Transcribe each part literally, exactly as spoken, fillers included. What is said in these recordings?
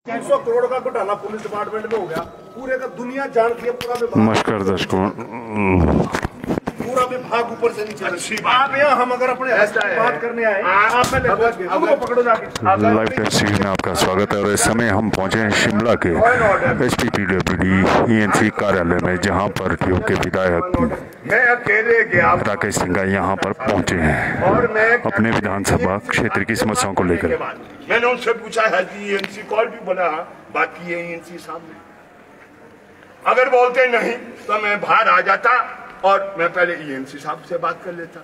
तीन सौ करोड़ का घोटाला पुलिस डिपार्टमेंट में हो गया, पूरे का दुनिया जानती है, पूरा विभाग। नमस्कार दर्शकों, पूरा विभाग ऊपर से नीचे। अच्छी बात है, हम अगर अपने बात करने आए, आप में पकड़ो जाके। लाइव टेस्ट सीरीज में आपका स्वागत है और इस समय हम पहुंचे हैं शिमला के S P P W D E N C कार्यालय में, जहां पर क्यों के विधायक मैं अकेले गया राकेश सिंह यहाँ पर पहुंचे हैं और मैं अपने विधानसभा क्षेत्र की समस्याओं को लेकर। मैंने उनसे पूछा है कि ई एन सी कॉल भी बना, बात की है ई एन सी सामने। अगर बोलते नहीं तो मैं बाहर आ जाता और मैं पहले ई एन सी साहब से बात कर लेता।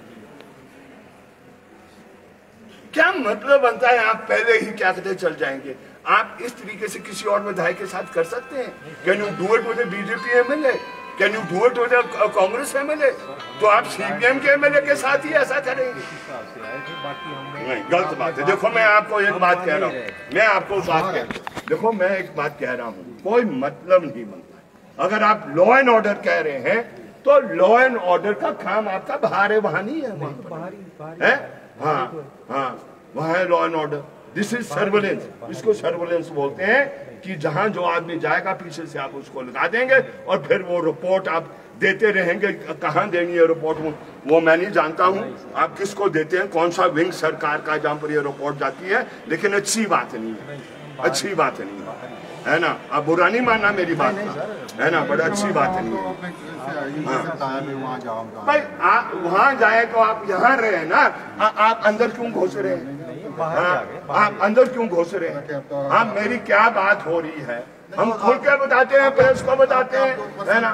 क्या मतलब बनता है, आप पहले ही क्या कहते चल जाएंगे? आप इस तरीके से किसी और विधायक के साथ कर सकते हैं? Can you do it with BJP MLA? Can you do it with Congress MLA? तो आप सीपीएम के एमएलए के साथ ही ऐसा करेंगे? नहीं, गलत बात है। देखो मैं आपको एक बात कह रहा हूँ, मैं आपको बात कह देखो मैं एक बात कह रहा हूँ, कोई मतलब नहीं बनता। अगर आप लॉ एंड ऑर्डर कह रहे हैं तो लॉ एंड ऑर्डर का काम आपका बाहर है, वहां नहीं है, वहां है। हाँ हाँ, वहां है law and order. This is surveillance, इसको सर्वेलेंस बोलते हैं कि जहां जो आदमी जाएगा पीछे से आप उसको लगा देंगे और फिर वो रिपोर्ट आप देते रहेंगे। कहां देनी है रिपोर्ट वो मैं नहीं जानता हूं, आप किसको देते हैं, कौन सा विंग सरकार का जहां पर ये रिपोर्ट जाती है, लेकिन अच्छी बात नहीं है, अच्छी बात नहीं है, है ना। आप बुरा नहीं मानना मेरी बात का, है ना, बड़ा अच्छी बात नहीं है। भाई आप वहां जाए तो आप यहाँ रहे ना, आ, आप अंदर क्यों घुस रहे हैं? आप अंदर क्यों घुस रहे हैं? हाँ, मेरी क्या बात हो रही है, हम खुल के बताते हैं, प्रेस को बताते हैं, है ना।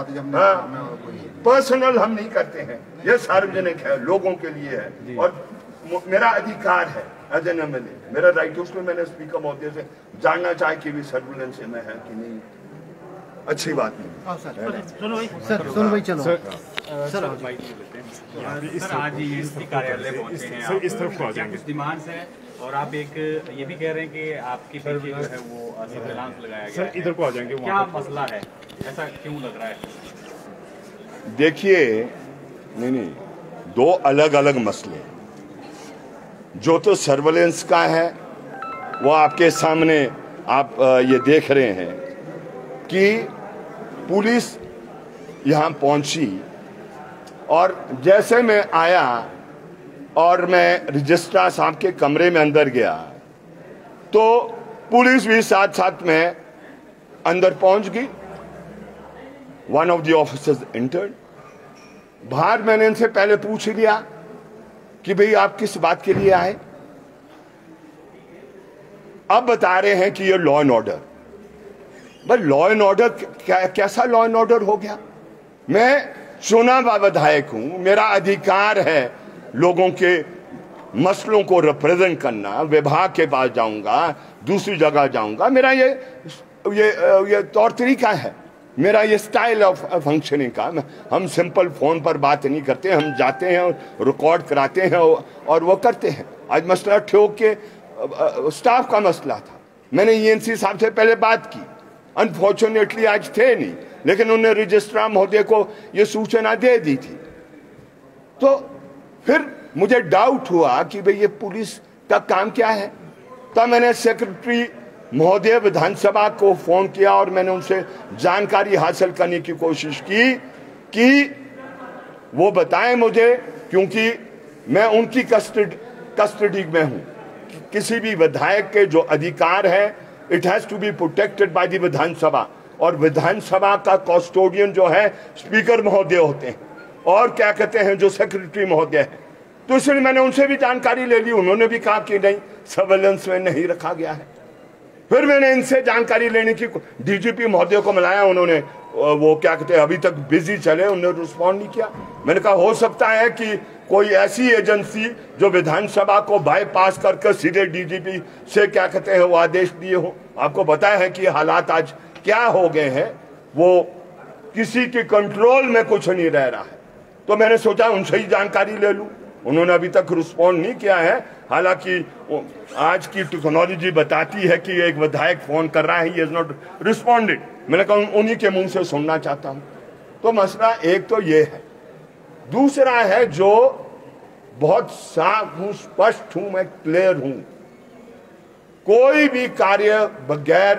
पर्सनल हम नहीं करते हैं, ये सार्वजनिक है, लोगों के लिए है और मेरा अधिकार है एज एन एमएलए, मेरा राइट। उसमें मैंने स्पीकर महोदय से जानना चाहे कि भी सर्विलेंस में है कि नहीं। अच्छी बात नहीं। सुनो भाई, सर सुनो भाई, चलो सर, सर आज ई एन सी कार्यालय पहुंचे हैं, सर इस तरफ आ जाएंगे। कुछ डिमांड्स हैं और आप एक ये भी कह रहे हैं कि आपकी पीछे जो है वो सर्विलांस लगाया गया है। सर इधर को आ जाएंगे। क्या मसला है, ऐसा क्यों लग रहा है? देखिए, नहीं नहीं, दो अलग अलग मसले। जो तो सर्वेलेंस का है वो आपके सामने आप ये देख रहे हैं कि पुलिस यहाँ पहुंची और जैसे मैं आया और मैं रजिस्ट्रार साहब के कमरे में अंदर गया तो पुलिस भी साथ साथ में अंदर पहुंच गई। One of the officers entered. बाहर मैंने इनसे पहले पूछ लिया कि भाई आप किस बात के लिए आए। अब बता रहे हैं कि ये लॉ एंड ऑर्डर। बस लॉ एंड ऑर्डर क्या, कैसा लॉ एंड ऑर्डर हो गया? मैं चुना हुआ विधायक हूं, मेरा अधिकार है लोगों के मसलों को रिप्रेजेंट करना। विभाग के पास जाऊंगा, दूसरी जगह जाऊंगा, मेरा ये ये ये तौर तरीका है, मेरा ये स्टाइल ऑफ फंक्शनिंग का। हम सिंपल फोन पर बात नहीं करते, हम जाते हैं और रिकॉर्ड कराते हैं और वो करते हैं। आज मसला ठोक के स्टाफ का मसला था, मैंने ई एन सी साहब से पहले बात की। अनफॉर्चुनेटली आज थे नहीं, लेकिन उन्होंने रजिस्ट्रार महोदय को ये सूचना दे दी थी। तो फिर मुझे डाउट हुआ कि भाई ये पुलिस का काम क्या है। तब मैंने सेक्रेटरी महोदय विधानसभा को फोन किया और मैंने उनसे जानकारी हासिल करने की कोशिश की कि वो बताएं मुझे, क्योंकि मैं उनकी कस्टडी कस्टडी में हूं। किसी भी विधायक के जो अधिकार है, it has to be protected by the Vidhan Sabha, और विधानसभा का कस्टोडियन जो है स्पीकर महोदय होते हैं और क्या कहते हैं जो सेक्रेटरी महोदय है। तो इसलिए मैंने उनसे भी जानकारी ले ली, उन्होंने भी कहा कि नहीं, सर्वेलेंस में नहीं रखा गया है। फिर मैंने इनसे जानकारी लेने की डीजीपी महोदय को मिलाया, उन्होंने वो क्या कहते हैं अभी तक बिजी चले, उन्होंने रिस्पॉन्ड नहीं किया। मैंने कहा हो सकता है कि कोई ऐसी एजेंसी जो विधानसभा को बाईपास करके सीधे डीजीपी से क्या कहते हैं वो आदेश दिए हो। आपको पता है कि हालात आज क्या हो गए हैं, वो किसी के कंट्रोल में कुछ नहीं रह रहा है। तो मैंने सोचा उनसे ही जानकारी ले लूं, उन्होंने अभी तक रिस्पॉन्ड नहीं किया है। हालांकि आज की टेक्नोलॉजी बताती है कि एक विधायक फोन कर रहा है, ही इज नॉट रिस्पॉन्डेड। मैंने कहा उन्हीं के मुंह से सुनना चाहता हूं। तो मसला एक तो ये है। दूसरा है जो बहुत साफ हूं, स्पष्ट हूं, मैं क्लियर हूं कोई भी कार्य बगैर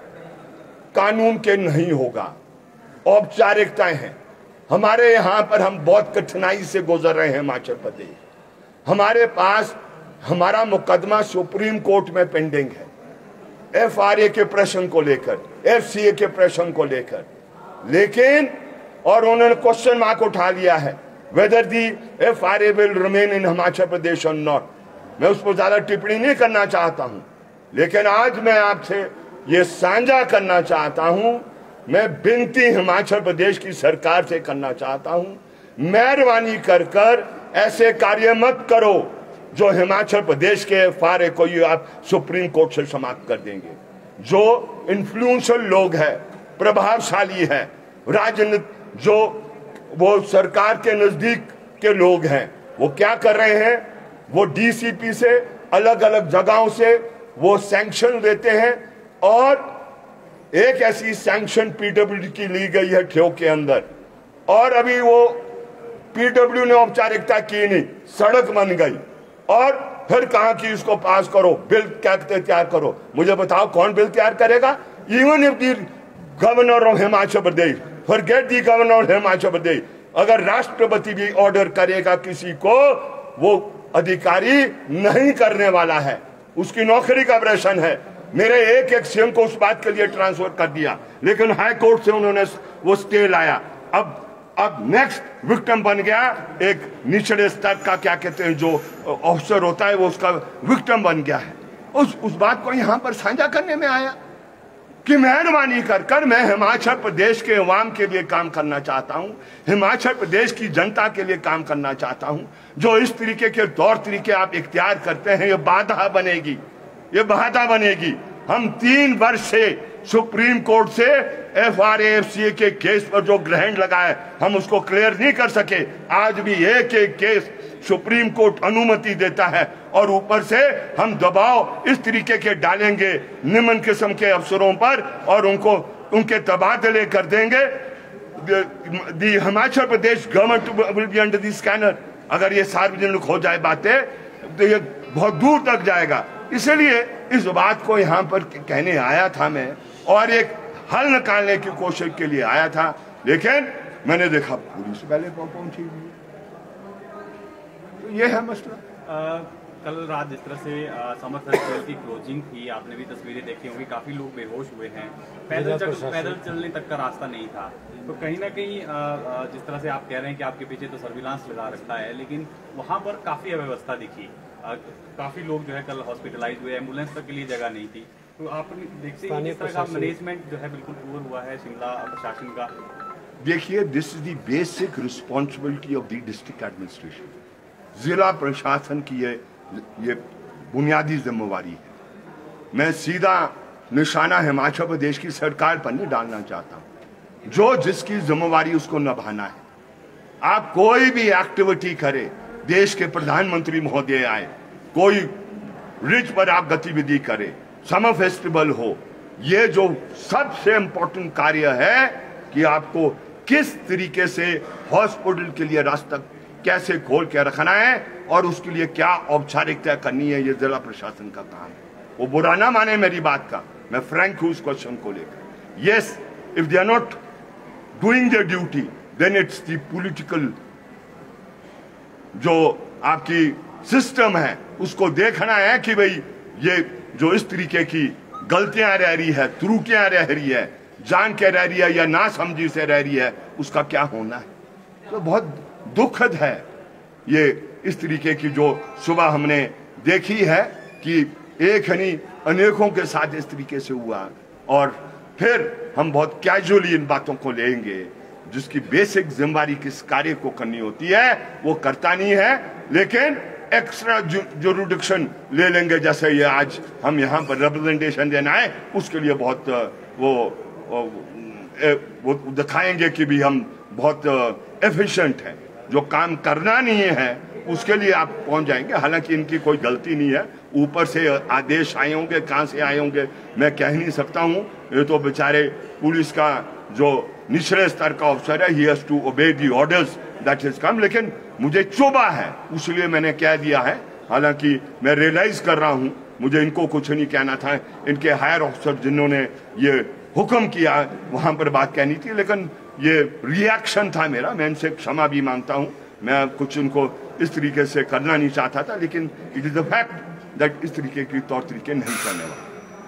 कानून के नहीं होगा, औपचारिकताएं हैं। हमारे यहां पर हम बहुत कठिनाई से गुजर रहे हैं हिमाचल प्रदेश। हमारे पास हमारा मुकदमा सुप्रीम कोर्ट में पेंडिंग है एफ आर ए के प्रश्न को लेकर, एफ सी ए के प्रश्न को लेकर, लेकिन और उन्होंने क्वेश्चन मार्क उठा लिया है whether the F R A will remain in Himachal Pradesh और नॉट। मैं उस पर ज्यादा टिप्पणी नहीं करना चाहता हूं, लेकिन आज मैं आपसे ये साझा करना चाहता हूं, मैं विनती हिमाचल प्रदेश की सरकार से करना चाहता हूं, मेहरबानी कर कर ऐसे कार्य मत करो जो हिमाचल प्रदेश के एफ आर ए को ये आप सुप्रीम कोर्ट से समाप्त कर देंगे। जो इन्फ्लुएंशियल लोग हैं, प्रभावशाली है, राजनीति जो वो सरकार के नजदीक के लोग हैं, वो क्या कर रहे हैं, वो डी सी पी से अलग अलग जगहों से वो सैंक्शन देते हैं और एक ऐसी सैंक्शन पी डब्ल्यू डी की ली गई है ठेव के अंदर, और अभी वो पी डब्ल्यू ने औपचारिकता की नहीं, सड़क बन गई और फिर कहा कि इसको पास करो, बिल क्या तैयार करो। मुझे बताओ कौन बिल तैयार करेगा? Even if the governor of Himachal Pradesh, forget the governor of Himachal Pradesh, अगर राष्ट्रपति भी ऑर्डर करेगा किसी को, वो अधिकारी नहीं करने वाला है, उसकी नौकरी का प्रश्न है। मेरे एक एक सीएम को उस बात के लिए ट्रांसफर कर दिया, लेकिन हाई कोर्ट से उन्होंने वो स्टे लाया। अब अब नेक्स्ट विक्टिम बन गया एक निचले स्तर का, क्या कहते हैं, जो ऑफिसर होता है वो उसका विक्टिम बन गया है। उस उस बात को यहां पर साझा करने में आया कि मेहरबानी कर कर मैं हिमाचल प्रदेश के अवाम के लिए काम करना चाहता हूं, हिमाचल प्रदेश की जनता के लिए काम करना चाहता हूं। जो इस तरीके के तौर तरीके आप इख्तियार करते हैं, ये बाधा बनेगी, ये बाधा बनेगी। हम तीन वर्ष से सुप्रीम कोर्ट से F R A F C A के केस पर जो ग्रहण लगाए, हम उसको क्लियर नहीं कर सके। आज भी एक एक केस सुप्रीम कोर्ट अनुमति देता है और ऊपर से हम दबाव इस तरीके के डालेंगे निम्न किस्म के अफसरों पर और उनको उनके तबादले कर देंगे। The Himachal Pradesh government will be under the scanner. अगर ये सार्वजनिक हो जाए बातें तो ये बहुत दूर तक जाएगा। इसलिए इस बात को यहाँ पर कहने आया था मैं, और एक हल निकालने की कोशिश के लिए आया था, लेकिन मैंने देखा पुलिस पहले पहुंची हुई। तो ये है मसला। आ, कल रात जिस तरह से समर फेस्टिवल की क्लोजिंग थी, आपने भी तस्वीरें देखी होंगी, काफी लोग बेहोश हुए हैं, पैदल चल, पैदल चलने तक का रास्ता नहीं था। तो कहीं ना कहीं जिस तरह से आप कह रहे हैं कि आपके पीछे तो सर्विलांस लगा रखा है, लेकिन वहाँ पर काफी अव्यवस्था दिखी, काफी लोग जो है कल हॉस्पिटलाइज हुए, एम्बुलेंस तक के लिए जगह नहीं थी। तो आपने देखते हैं किस तरह का मैनेजमेंट जो है बिल्कुल पुअर हुआ है शिमला प्रशासन का। देखिए, this is the basic responsibility of the district administration. जिला प्रशासन की ये ये बुनियादी जिम्मेवारी है। मैं सीधा निशाना हिमाचल प्रदेश की सरकार पर नहीं डालना चाहता हूं। जो जिसकी जिम्मेवारी उसको निभाना है। आप कोई भी एक्टिविटी करे, देश के प्रधानमंत्री महोदय आए, कोई रिच पर आप गतिविधि करे, समर फेस्टिवल हो, ये जो सबसे इंपॉर्टेंट कार्य है कि आपको किस तरीके से हॉस्पिटल के लिए रास्ता कैसे खोल के रखना है और उसके लिए क्या औपचारिकता करनी है, ये जिला प्रशासन का काम है। वो बुरा ना माने मेरी बात का, मैं फ्रैंक हूं उस क्वेश्चन को लेकर। Yes, if they are not doing their duty then it's the political जो आपकी सिस्टम है उसको देखना है कि भाई ये जो इस तरीके की गलतियां रह रही है, त्रुटियां रह रही है, जान के रह रही है या ना समझी से रह रही है, उसका क्या होना है। तो बहुत दुखद है ये इस तरीके की जो सुबह हमने देखी है कि एक नहीं अनेकों के साथ इस तरीके से हुआ, और फिर हम बहुत कैजुअली इन बातों को लेंगे। जिसकी बेसिक जिम्मेवारी किस कार्य को करनी होती है वो करता नहीं है, लेकिन एक्स्ट्रा जुरिडिक्शन ले लेंगे। जैसे ये आज हम यहाँ पर रिप्रेजेंटेशन देना है, उसके लिए बहुत वो वो दिखाएंगे कि भी हम बहुत एफिशिएंट हैं। जो काम करना नहीं है उसके लिए आप पहुंच जाएंगे। हालांकि इनकी कोई गलती नहीं है, ऊपर से आदेश आए होंगे, कहां से आए होंगे मैं कह नहीं सकता हूं। ये तो बेचारे पुलिस का जो निचले स्तर का अफसर है, he has to obey the orders that is come. लेकिन मुझे चुभा है, इसलिए मैंने कह दिया है। हालांकि मैं रियलाइज कर रहा हूं मुझे इनको कुछ नहीं कहना था, इनके हायर ऑफिसर जिन्होंने ये हुक्म किया वहां पर बात कहनी थी, लेकिन ये रिएक्शन था मेरा। मैं इनसे क्षमा भी मांगता हूं, मैं कुछ उनको इस तरीके से करना नहीं चाहता था, लेकिन it is the fact that इस तरीके के तौर तरीके नहीं करने वाले।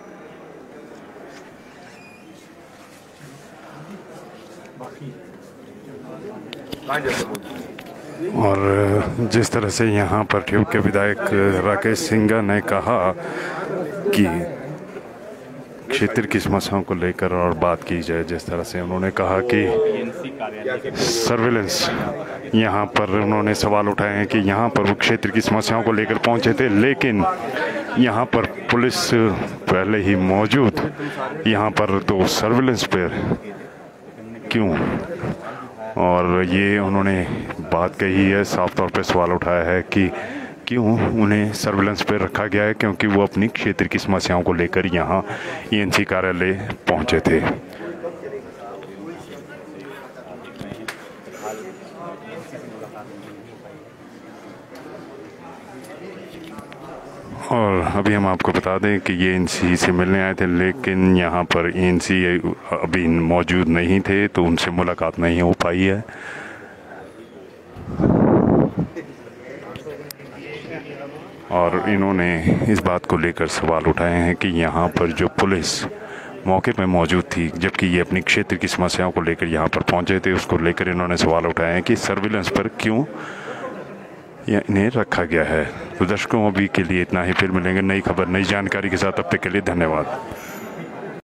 और जिस तरह से यहाँ पर ट्यूब के विधायक राकेश सिंघा ने कहा कि क्षेत्र की समस्याओं को लेकर और बात की जाए, जिस तरह से उन्होंने कहा कि सर्विलेंस, यहाँ पर उन्होंने सवाल उठाए हैं कि यहाँ पर वो क्षेत्र की समस्याओं को लेकर पहुँचे थे, लेकिन यहाँ पर पुलिस पहले ही मौजूद, यहाँ पर तो सर्विलेंस पर क्यों? और ये उन्होंने बात कही है, साफ तौर पे सवाल उठाया है कि क्यों उन्हें सर्विलेंस पे रखा गया है, क्योंकि वो अपनी क्षेत्र की समस्याओं को लेकर यहाँ ईएनसी कार्यालय पहुँचे थे। और अभी हम आपको बता दें कि ये एनसी से मिलने आए थे, लेकिन यहाँ पर एनसी अभी मौजूद नहीं थे, तो उनसे मुलाकात नहीं हो पाई है। और इन्होंने इस बात को लेकर सवाल उठाए हैं कि यहाँ पर जो पुलिस मौके पर मौजूद थी, जबकि ये अपनी क्षेत्र की समस्याओं को लेकर यहाँ पर पहुँचे थे, उसको लेकर इन्होंने सवाल उठाए हैं कि सर्विलेंस पर क्यों इन्हें रखा गया है। तो दर्शकों, अभी के लिए इतना ही, फिर मिलेंगे नई खबर नई जानकारी के साथ। अब तक के लिए धन्यवाद।